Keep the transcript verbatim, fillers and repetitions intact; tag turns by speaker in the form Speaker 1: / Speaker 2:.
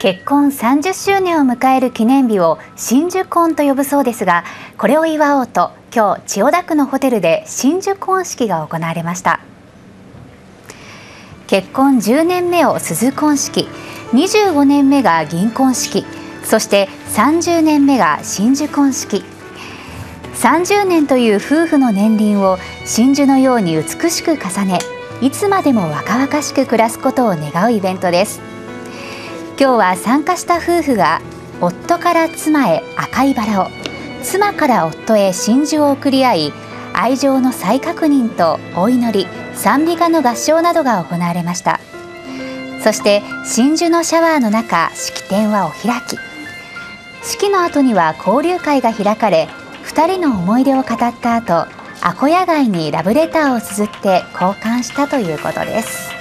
Speaker 1: 結婚さんじゅっしゅうねんを迎える記念日を真珠婚と呼ぶそうですが、これを祝おうと今日千代田区のホテルで真珠婚式が行われました。結婚じゅうねんめを鈴婚式、にじゅうごねんめが銀婚式、そしてさんじゅうねんめが真珠婚式。さんじゅうねんという夫婦の年輪を真珠のように美しく重ね、いつまでも若々しく暮らすことを願うイベントです。今日は参加した夫婦が夫から妻へ赤いバラを、妻から夫へ真珠を贈り合い、愛情の再確認とお祈り、賛美歌の合唱などが行われました。そして真珠のシャワーの中、式典はお開き。式の後には交流会が開かれ、ふたりの思い出を語った後、アコヤ貝にラブレターを綴って交換したということです。